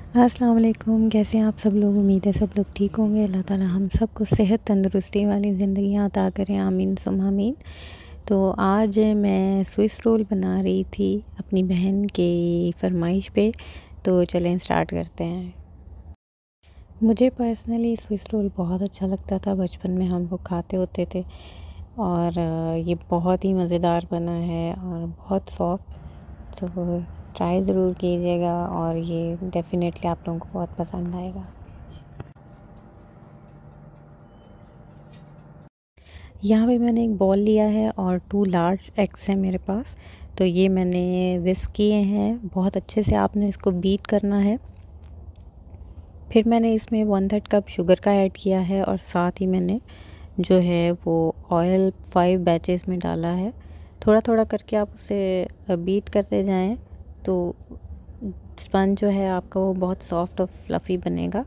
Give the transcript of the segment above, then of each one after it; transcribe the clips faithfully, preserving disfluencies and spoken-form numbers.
अस्सलाम वालेकुम। कैसे हैं आप सब लोग? उम्मीद है सब लोग ठीक होंगे। अल्लाह ताला हम सबको सेहत तंदुरुस्ती वाली ज़िंदगी अता करें, आमीन सुम आमीन। तो आज मैं स्विस रोल बना रही थी अपनी बहन की फरमाइश पे, तो चलें स्टार्ट करते हैं। मुझे पर्सनली स्विस रोल बहुत अच्छा लगता था, बचपन में हम लोग खाते होते थे और ये बहुत ही मज़ेदार बना है और बहुत सॉफ्ट। तो ट्राई ज़रूर कीजिएगा और ये डेफ़िनेटली आप लोगों को बहुत पसंद आएगा। यहाँ पे मैंने एक बॉल लिया है और टू लार्ज एग्स हैं मेरे पास। तो ये मैंने विस्क किए हैं, बहुत अच्छे से आपने इसको बीट करना है। फिर मैंने इसमें वन थर्ड कप शुगर का ऐड किया है और साथ ही मैंने जो है वो ऑयल फाइव बैचेस में डाला है। थोड़ा थोड़ा करके आप उसे बीट करते जाएं तो स्पंज जो है आपका वो बहुत सॉफ्ट और फ्लफ़ी बनेगा।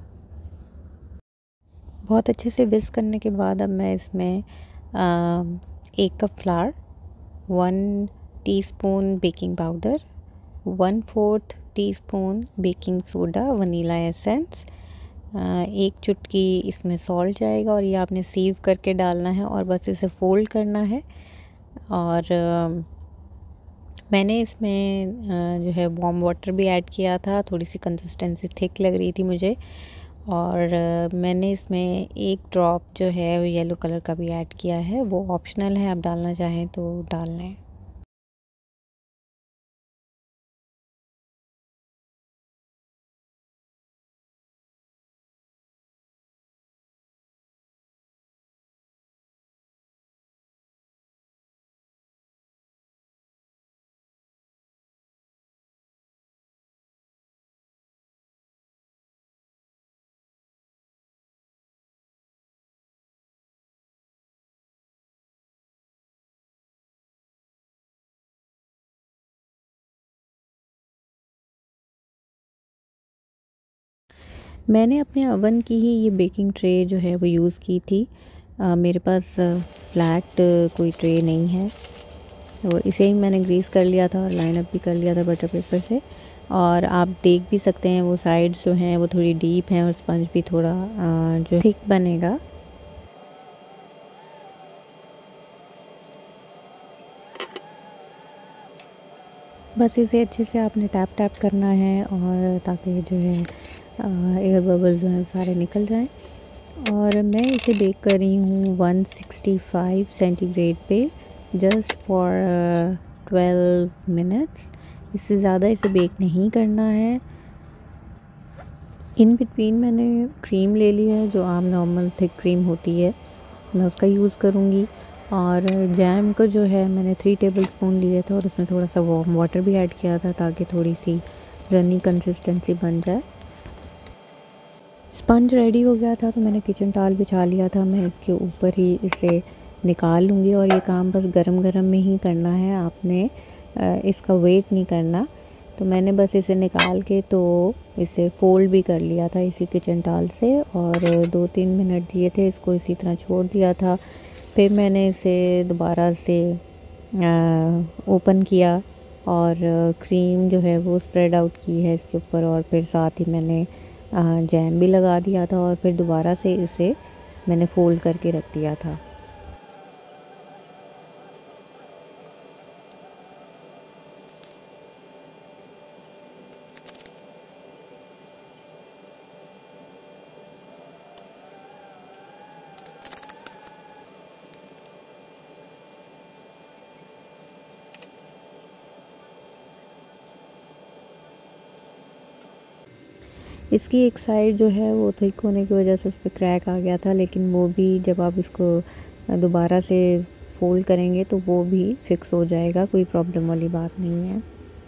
बहुत अच्छे से विस्क करने के बाद अब मैं इसमें आ, एक cup flour, one teaspoon baking powder, one fourth teaspoon baking soda, vanilla essence, एक चुटकी इसमें सॉल्ट जाएगा और ये आपने सीव करके डालना है और बस इसे फ़ोल्ड करना है। और आ, मैंने इसमें जो है वार्म वाटर भी ऐड किया था, थोड़ी सी कंसिस्टेंसी थिक लग रही थी मुझे। और मैंने इसमें एक ड्रॉप जो है वो येलो कलर का भी ऐड किया है, वो ऑप्शनल है, आप डालना चाहें तो डाल लें। मैंने अपने ओवन की ही ये बेकिंग ट्रे जो है वो यूज़ की थी। आ, मेरे पास फ्लैट कोई ट्रे नहीं है, तो इसे ही मैंने ग्रीस कर लिया था और लाइन अप भी कर लिया था बटर पेपर से। और आप देख भी सकते हैं वो साइड्स जो हैं वो थोड़ी डीप हैं और स्पंज भी थोड़ा आ, जो थिक बनेगा। बस इसे अच्छे से आपने टैप टैप करना है और ताकि जो है एयर बबल्स जो हैं सारे निकल जाएं। और मैं इसे बेक कर रही हूँ वन सिक्सटी फाइव सेंटीग्रेड पे जस्ट फॉर ट्वेल्व मिनट्स। इससे ज़्यादा इसे बेक नहीं करना है। इन बिटवीन मैंने क्रीम ले ली है, जो आम नॉर्मल थिक क्रीम होती है, मैं उसका यूज़ करूँगी। और जैम को जो है मैंने थ्री टेबल स्पून लिए थे और उसमें थोड़ा सा वार्म वाटर भी ऐड किया था ताकि थोड़ी सी रनी कंसिस्टेंसी बन जाए। स्पंज रेडी हो गया था तो मैंने किचन टॉवल बिछा लिया था, मैं इसके ऊपर ही इसे निकाल लूँगी। और ये काम बस गरम गरम में ही करना है, आपने इसका वेट नहीं करना। तो मैंने बस इसे निकाल के तो इसे फ़ोल्ड भी कर लिया था इसी किचन टॉवल से और दो तीन मिनट दिए थे, इसको इसी तरह छोड़ दिया था। फिर मैंने इसे दोबारा से ओपन किया और क्रीम जो है वो स्प्रेड आउट की है इसके ऊपर और फिर साथ ही मैंने जैम भी लगा दिया था और फिर दोबारा से इसे मैंने फ़ोल्ड करके रख दिया था। इसकी एक साइड जो है वो थिक होने की वजह से उस पर क्रैक आ गया था, लेकिन वो भी जब आप इसको दोबारा से फ़ोल्ड करेंगे तो वो भी फिक्स हो जाएगा, कोई प्रॉब्लम वाली बात नहीं है।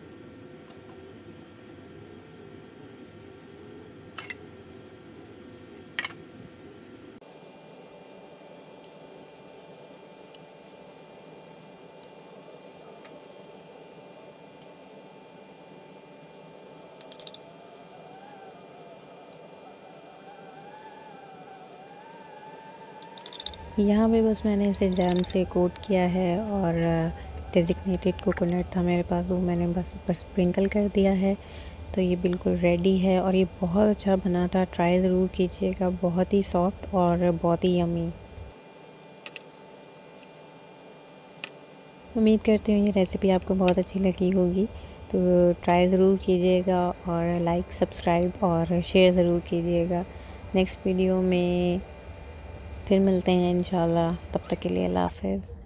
यहाँ पे बस मैंने इसे जैम से कोट किया है और डेजिग्नेटेड कोकोनट था मेरे पास, वो मैंने बस ऊपर स्प्रिंकल कर दिया है। तो ये बिल्कुल रेडी है और ये बहुत अच्छा बना था। ट्राई ज़रूर कीजिएगा, बहुत ही सॉफ्ट और बहुत ही यमी। उम्मीद करती हूँ ये रेसिपी आपको बहुत अच्छी लगी होगी, तो ट्राई ज़रूर कीजिएगा और लाइक, सब्सक्राइब और शेयर ज़रूर कीजिएगा। नेक्स्ट वीडियो में फिर मिलते हैं इंशाल्लाह, तब तक के लिए अल्लाह हाफ़िज़।